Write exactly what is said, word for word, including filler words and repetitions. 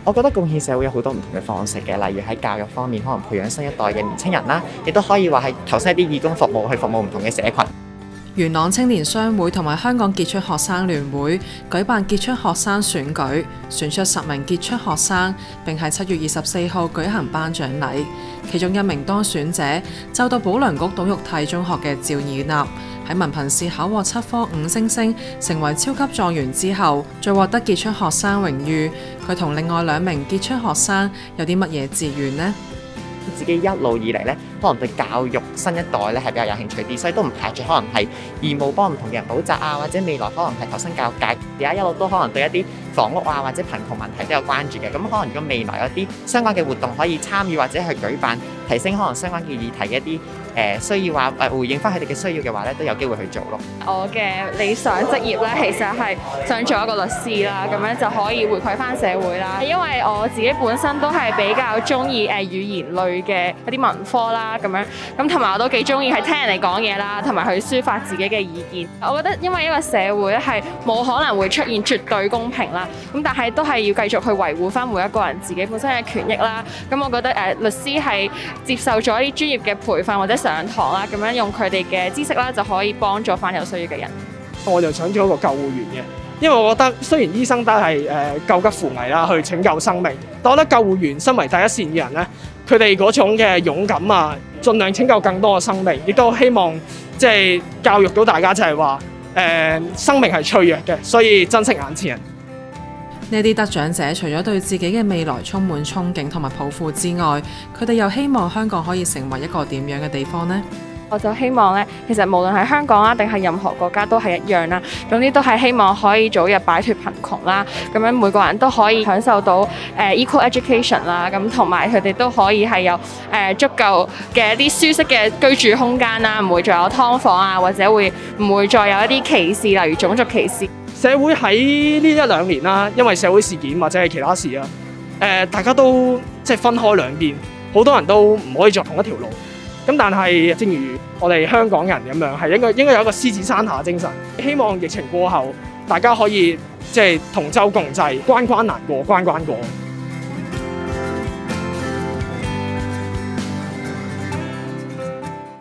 我覺得貢獻社會有好多唔同嘅方式嘅，例如喺教育方面，可能培養新一代嘅年青人啦，亦都可以話係投身一啲義工服務，去服務唔同嘅社群。 元朗青年商會同埋香港傑出學生聯會舉辦傑出學生選舉，選出十名傑出學生，並喺七月二十四號舉行頒獎禮。其中一名當選者就讀保良局董玉娣中學嘅趙以納，喺文憑試考獲七科五星星，成為超級狀元之後，再獲得傑出學生榮譽。佢同另外兩名傑出學生有啲乜嘢志願呢？ 自己一路以嚟咧，可能對教育新一代咧係比較有興趣啲，所以都唔排除可能係義務幫唔同嘅人補習啊，或者未來可能係投身教育界。而家一路都可能對一啲房屋啊或者貧窮問題都有關注嘅。咁可能如果未來有啲相關嘅活動可以參與或者去舉辦，提升可能相關嘅議題嘅一啲誒、呃、需要話誒回應翻佢哋嘅需要嘅話咧，都有機會去做咯。 我嘅理想職業咧，其實係想做一個律師啦，咁樣就可以回饋翻社會啦。因為我自己本身都係比較中意誒語言類嘅一啲文科啦，咁樣咁同埋我都幾中意係聽人哋講嘢啦，同埋去抒發自己嘅意見。我覺得因為一個社會咧係冇可能會出現絕對公平啦，咁但係都係要繼續去維護翻每一個人自己本身嘅權益啦。咁我覺得誒、呃、律師係接受咗一啲專業嘅培訓或者上堂啦，咁樣用佢哋嘅知識啦，就可以幫助翻有需要嘅人。 我就想做一個救護員嘅，因為我覺得雖然醫生都係誒救急扶危啦，去拯救生命，但我覺得救護員身為第一線嘅人咧，佢哋嗰種嘅勇敢啊，盡量拯救更多嘅生命，亦都希望即係教育到大家就係話誒生命係脆弱嘅，所以珍惜眼前人。 呢啲得獎者除咗對自己嘅未來充滿憧憬同埋抱負之外，佢哋又希望香港可以成為一個點樣嘅地方呢？ 我就希望咧，其實無論係香港啦，定係任何國家都係一樣啦。總之都係希望可以早日擺脱貧窮啦，咁樣每個人都可以享受到誒 equal education 啦，咁同埋佢哋都可以係有誒足夠嘅一啲舒適嘅居住空間啦，唔會再有劏房啊，或者會唔會再有一啲歧視，例如種族歧視。 社會喺呢一兩年啦，因為社會事件或者係其他事啊，誒大家都即係分開兩邊，好多人都唔可以做同一條路。咁但係，正如我哋香港人咁樣，係應該應該有一個獅子山下精神。希望疫情過後，大家可以即係同舟共濟，關關難過關關過。